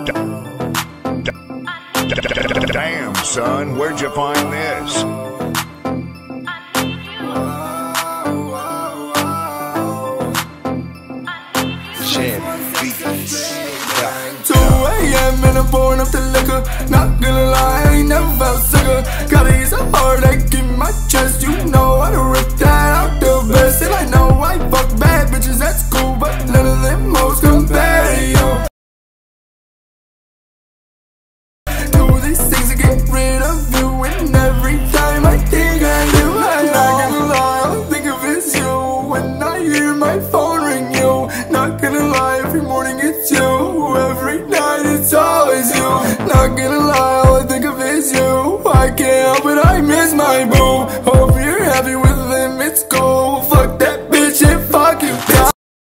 Damn, son, where'd you find this? Beats. 2 AM and I'm pouring up the liquor. Not gonna lie, I ain't never felt sicker. Gotta ease a heartache in my chest. You know I done ripped that out the best. And I know I fuck bad bitches, that's cool, but none of them hoes compare to you. Do these things to get rid of you, and every time I think I do, I'm not gonna lie, all I think of is you. When I hear my phone ring, you. Not gonna lie, every morning it's you. Every night it's always you. Not gonna lie, all I think of is you. I can't help it, I miss my boo. Hope you're happy with him, it's cool. Fuck that bitch and fuck you, bitch.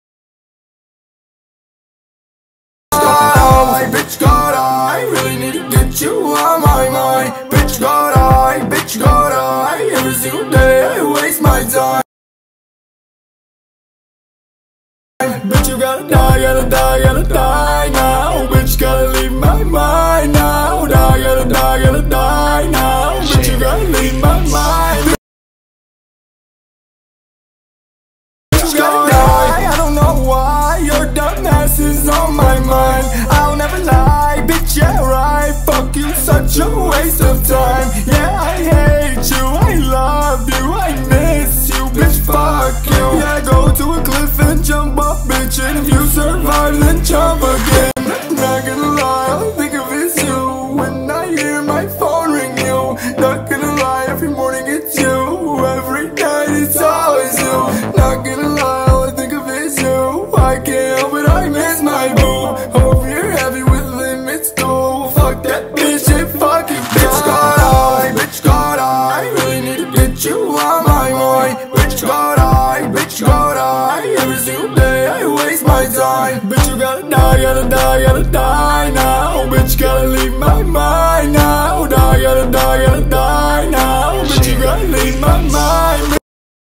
Bitch God, I really need to get you on my mind. Bitch God, every single day I waste my time. Bitch, you gotta die, gotta die now. Bitch, gotta leave my mind now. Gotta die now. Bitch, you gotta leave my mind. Bitch, gotta die. I don't know why your dumbass is on my mind. I'll never lie, bitch, yeah right. Fuck you, such a waste of time. Yeah, I hate you, I love you, I miss you, bitch, fuck you. Yeah, go to a cliff and jump off, bitch, and if you survive, then jump again. Not gonna lie, all I think of is you. When I hear my phone ring, you. Not gonna lie, every morning it's you. Every night it's always you. Not gonna lie, all I think of is you. I can't help it, I miss my boo. Hope you're happy with him, it's cool. Fuck that bitch and fuck you, bitch God, I really need to get you on my mind. Bitch God, I every single day I waste my time. Bitch, you gotta die now. Bitch, gotta leave my mind now. Gotta die now. Bitch, you gotta leave my mind.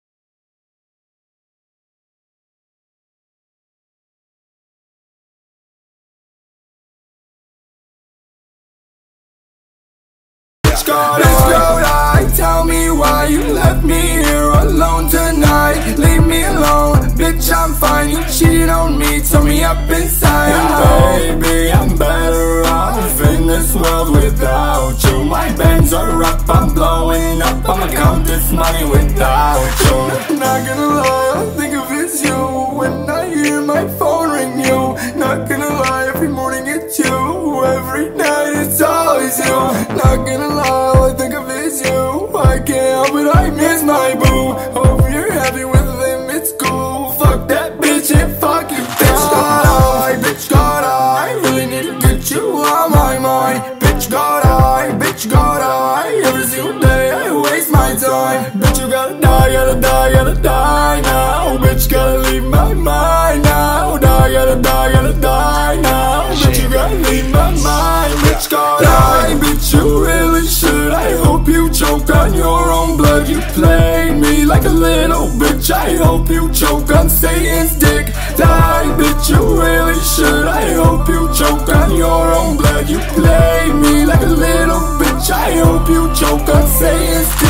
Bitch God, tell me why you left me here alone tonight. Leave me alone, bitch, I'm fine. You cheated on me, tore me up inside. And baby, I'm better off in this world without you. My bands are up, I'm blowing up. I'ma count this money without you. Not gonna lie, all I think of is you. When I hear my phone ring, you. Not gonna lie, every morning it's you. Every night it's always you. Not gonna lie, all I think of is you. I can't help it, I miss my boo. Hope you're happy with him, it's cool. Fuck that bitch and fuck you, bitch God, I really need to get you on my mind. Bitch God, I every single day I waste my time. Bitch, you gotta die now. Bitch, gotta leave my mind now. Gotta die now. Bitch, you gotta leave my mind. Bitch God, bitch, you really should. I hope you choke on your own blood. You played me like a little bitch. I hope you choke on Satan's dick. Die, bitch, you really should. I hope you choke on your own blood. You played me like a little bitch. I hope you choke on Satan's dick.